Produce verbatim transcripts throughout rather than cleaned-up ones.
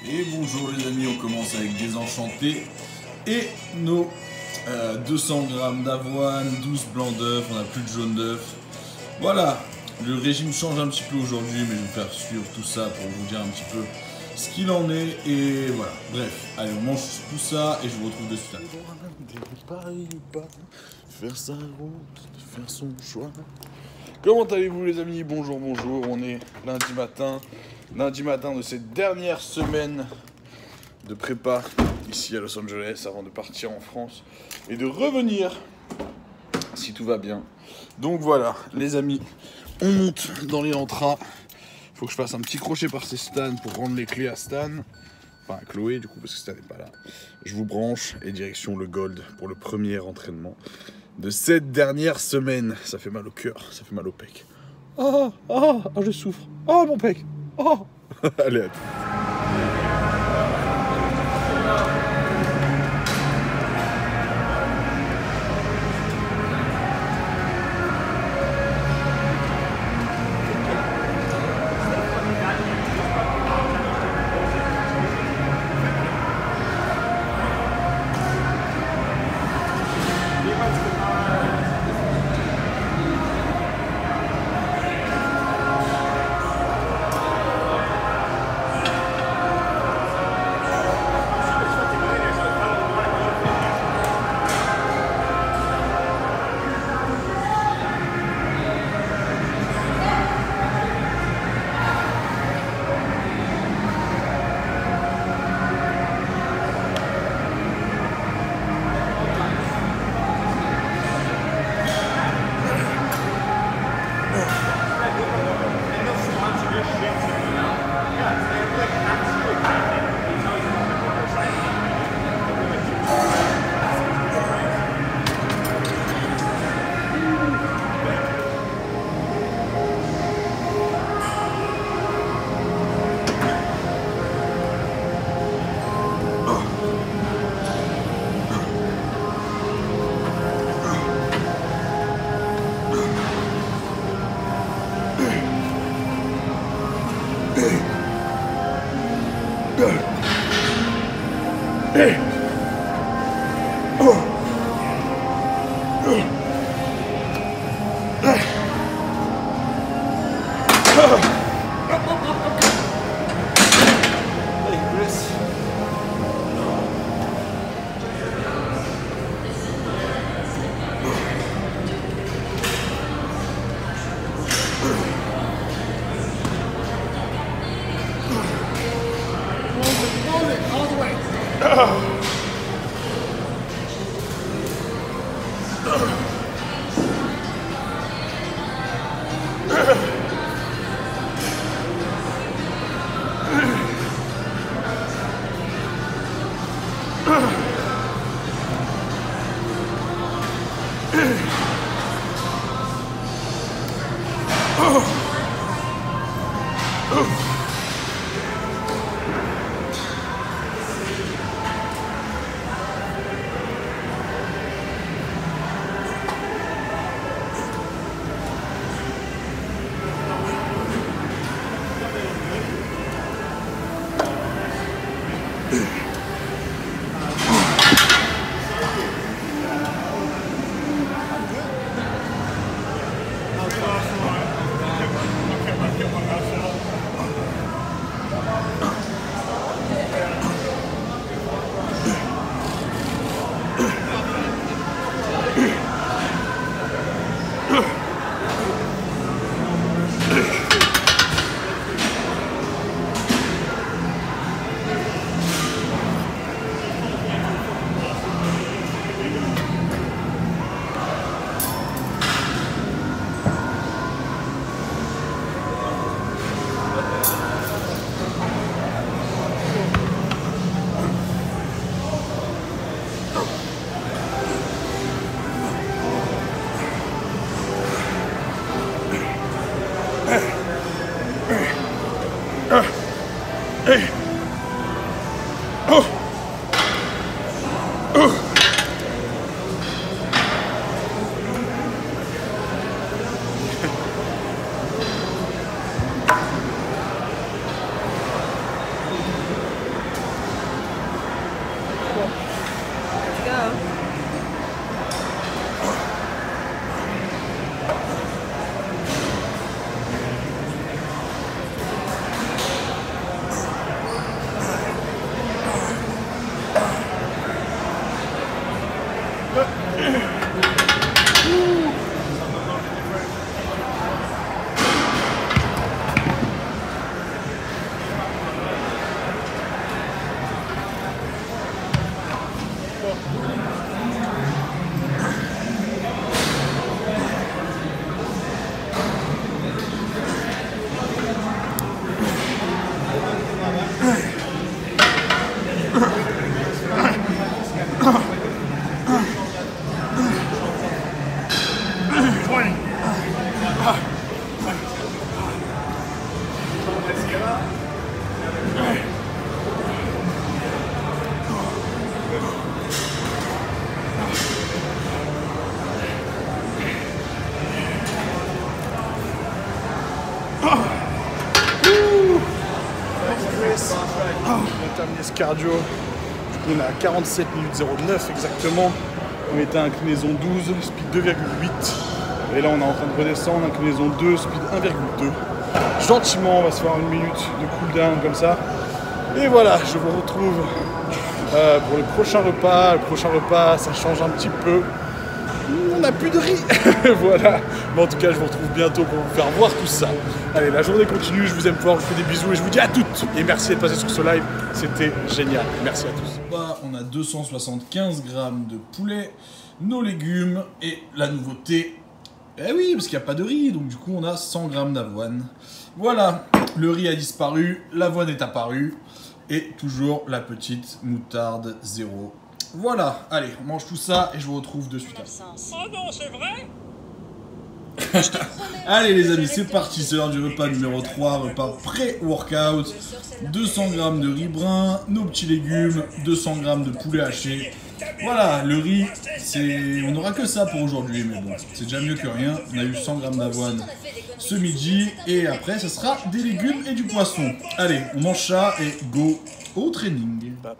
Et bonjour les amis, on commence avec Désenchanté et nos euh, deux cents grammes d'avoine, douze blancs d'œufs, on n'a plus de jaune d'œuf. Voilà, le régime change un petit peu aujourd'hui, mais je vais vous faire suivre tout ça pour vous dire un petit peu ce qu'il en est. Et voilà, bref, allez, on mange tout ça et je vous retrouve de suite. Faire sa route, faire son choix. Comment allez-vous les amis? Bonjour, bonjour, on est lundi matin. Lundi matin de cette dernière semaine de prépa ici à Los Angeles avant de partir en France et de revenir si tout va bien. Donc voilà les amis, on monte dans les entras. Il faut que je fasse un petit crochet par ces Stan pour rendre les clés à Stan. Enfin à Chloé du coup parce que Stan n'est pas là. Je vous branche et direction le Gold pour le premier entraînement de cette dernière semaine. Ça fait mal au cœur, ça fait mal au pec. Oh, oh, oh je souffre. Oh mon pec. Oh. Allez à tout. terminé ce cardio. Du coup, on est à quarante-sept minutes zéro neuf exactement. On était à inclinaison douze, speed deux virgule huit. Et là, on est en train de redescendre, inclinaison deux, speed un virgule deux. Gentiment, on va se faire une minute de cooldown comme ça. Et voilà, je vous retrouve euh, pour le prochain repas. Le prochain repas, ça change un petit peu. On n'a plus de riz. Voilà. Mais en tout cas, je vous retrouve bientôt pour vous faire voir tout ça. Allez, la journée continue. Je vous aime fort. Je vous fais des bisous et je vous dis à toutes. Et merci d'être passé sur ce live. C'était génial. Merci à tous. On a deux cent soixante-quinze grammes de poulet, nos légumes et la nouveauté. Eh oui, parce qu'il n'y a pas de riz. Donc du coup, on a cent grammes d'avoine. Voilà. Le riz a disparu. L'avoine est apparue. Et toujours la petite moutarde zéro. Voilà, allez, on mange tout ça et je vous retrouve de suite. Oh non, c'est vrai? Allez les amis, c'est parti, c'est l'heure du repas numéro trois, repas pré-workout. deux cents grammes de riz brun, nos petits légumes, deux cents grammes de poulet haché. Voilà, le riz, c'est, on n'aura que ça pour aujourd'hui, mais bon, c'est déjà mieux que rien. On a eu cent grammes d'avoine ce midi et après, ce sera des légumes et du poisson. Allez, on mange ça et go au training.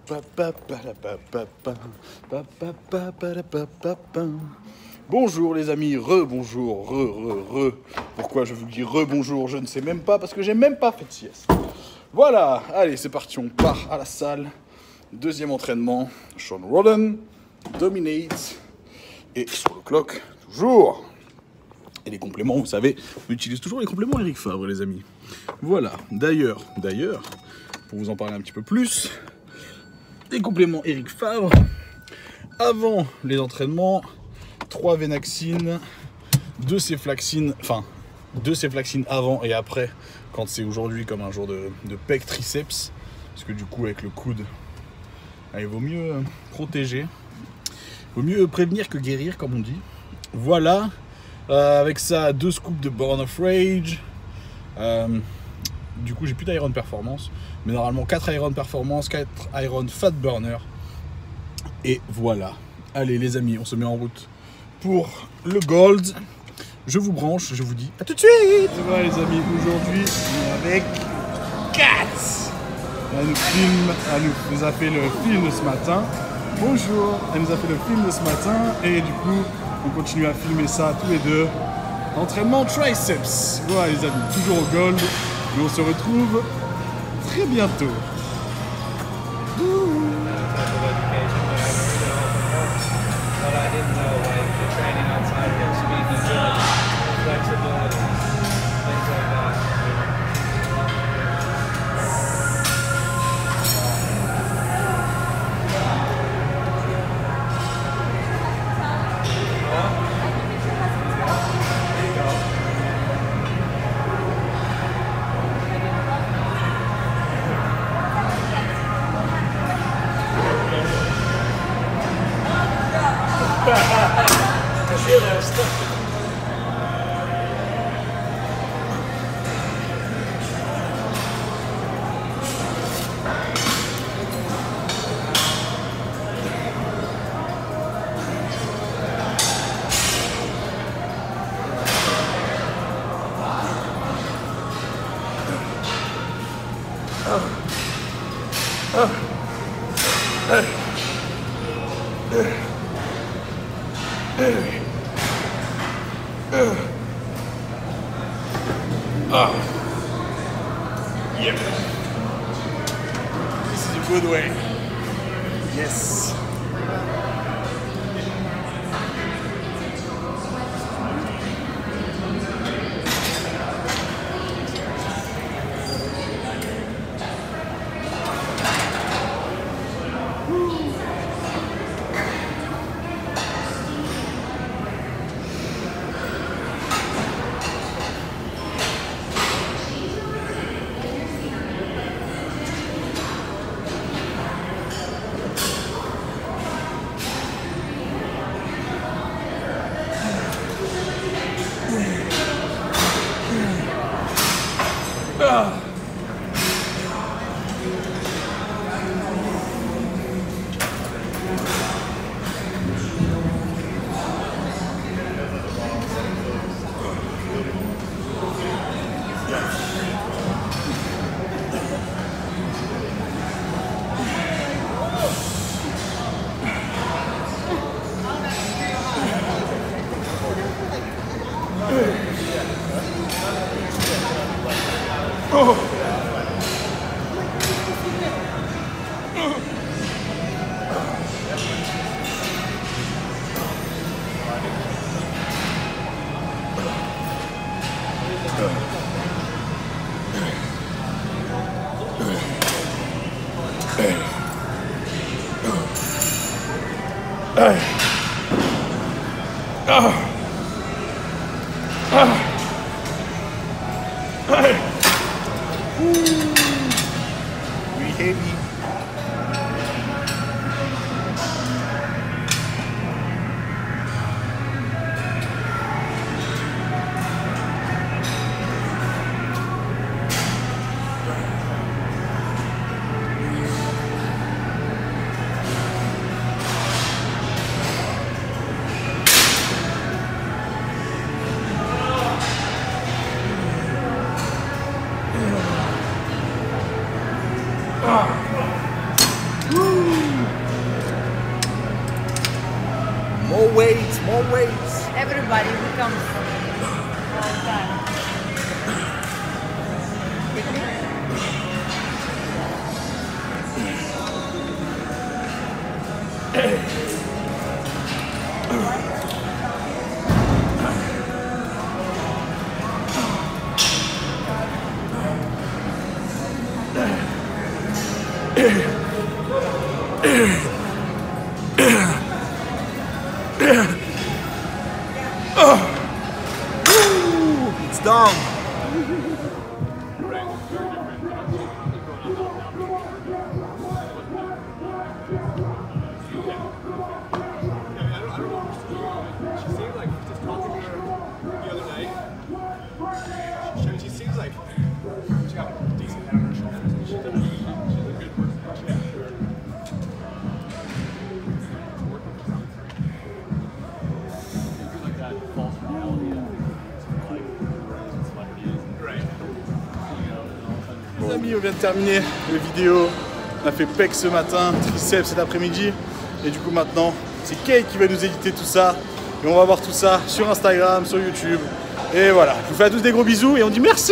Bonjour les amis, re-bonjour, re-re-re. Pourquoi je vous dis re-bonjour, je ne sais même pas, parce que j'ai même pas fait de sieste. Voilà, allez, c'est parti, on part à la salle. Deuxième entraînement, Sean Roden, Dominate, et sur le clock, toujours. Et les compléments, vous savez, on utilise toujours les compléments Eric Favre, les amis. Voilà, d'ailleurs, d'ailleurs, pour vous en parler un petit peu plus, les compléments Eric Favre, avant les entraînements, trois Venaxine, deux Ceflaxine, enfin, deux Ceflaxine avant et après, quand c'est aujourd'hui comme un jour de, de pec triceps, parce que du coup, avec le coude, il vaut mieux protéger, il vaut mieux prévenir que guérir, comme on dit. Voilà, euh, avec ça, deux scoops de Born of Rage. Euh, du coup, j'ai plus d'Iron Performance, mais normalement quatre Iron Performance, quatre Iron Fat Burner. Et voilà. Allez, les amis, on se met en route pour le Gold. Je vous branche, je vous dis à tout de suite. Et voilà, les amis, aujourd'hui, on est avec Kat. Elle nous filme, elle nous a fait le film ce matin. Bonjour, elle nous a fait le film de ce matin et du coup, on continue à filmer ça tous les deux. Entraînement triceps. Voilà les amis, toujours au Gold. Et on se retrouve très bientôt. Ah. Yep. This is a good way. Yes. Ah. Oh. More weights, more weights. Everybody who comes all the time. It's done. She seemed like just talking to her the other night. She, she seems like she got a decent head on her shoulders. She's a, she's a good person. Yeah, sure. Working with something. I feel like that false reality of like, it's what it is. Right. Les amis, on vient de terminer la vidéo. On a fait pec ce matin, triceps cet après-midi. Et du coup maintenant, c'est Kate qui va nous éditer tout ça. Et on va voir tout ça sur Instagram, sur YouTube. Et voilà, je vous fais à tous des gros bisous et on dit merci.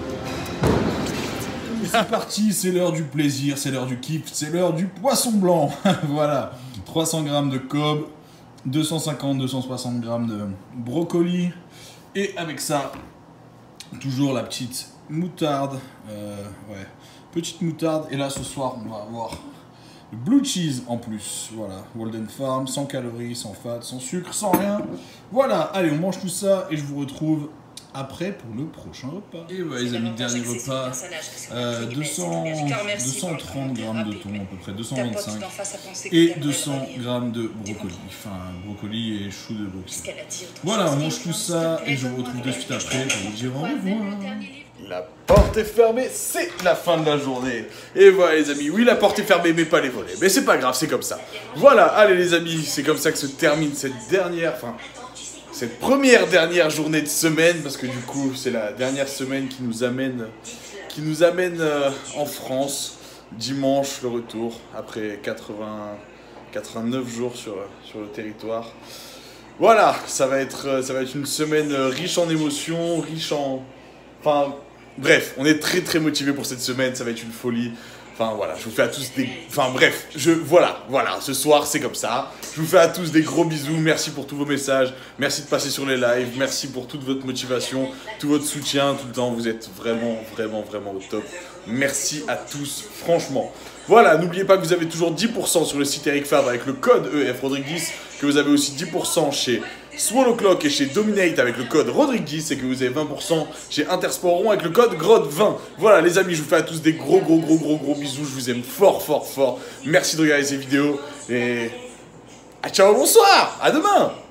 C'est parti, c'est l'heure du plaisir, c'est l'heure du kiff, c'est l'heure du poisson blanc. Voilà, trois cents grammes de cob, deux cent cinquante à deux cent soixante grammes de brocoli. Et avec ça, toujours la petite moutarde. Euh, ouais, petite moutarde. Et là, ce soir, on va avoir le blue cheese en plus. Voilà, Walden Farm, sans calories, sans fat, sans sucre, sans rien. Voilà, allez, on mange tout ça et je vous retrouve après pour le prochain repas. Et ouais, les amis, dernier repas, euh, deux cents, deux cent trente grammes de thon à peu près, deux cent vingt-cinq, et deux cents grammes de brocoli, enfin brocoli et choux de Bruxelles. Voilà, on mange tout ça et je vous retrouve de suite après pour vous dire au revoir. La porte est fermée, c'est la fin de la journée. Et voilà les amis, oui la porte est fermée mais pas les volets. Mais c'est pas grave, c'est comme ça. Voilà, allez les amis, c'est comme ça que se termine cette dernière, enfin, cette première dernière journée de semaine. Parce que du coup, c'est la dernière semaine qui nous amène, qui nous amène euh, en France. Dimanche, le retour, après quatre-vingts, quatre-vingt-neuf jours sur, sur le territoire. Voilà, ça va être, ça va être une semaine riche en émotions, riche en... Enfin... Bref, on est très très motivés pour cette semaine, ça va être une folie. Enfin voilà, je vous fais à tous des... Enfin bref, je... Voilà, voilà, ce soir c'est comme ça. Je vous fais à tous des gros bisous, merci pour tous vos messages, merci de passer sur les lives, merci pour toute votre motivation, tout votre soutien tout le temps, vous êtes vraiment, vraiment, vraiment au top. Merci à tous, franchement. Voilà, n'oubliez pas que vous avez toujours dix pour cent sur le site Eric Favre avec le code E F Rodrigue dix, que vous avez aussi dix pour cent chez Swallow Clock et chez Dominate avec le code Rodrigue dix et que vous avez vingt pour cent chez Intersportron avec le code Grod vingt. Voilà les amis, je vous fais à tous des gros gros gros gros gros bisous, je vous aime fort fort fort. Merci de regarder ces vidéos et... Ah, ciao, bonsoir, à demain.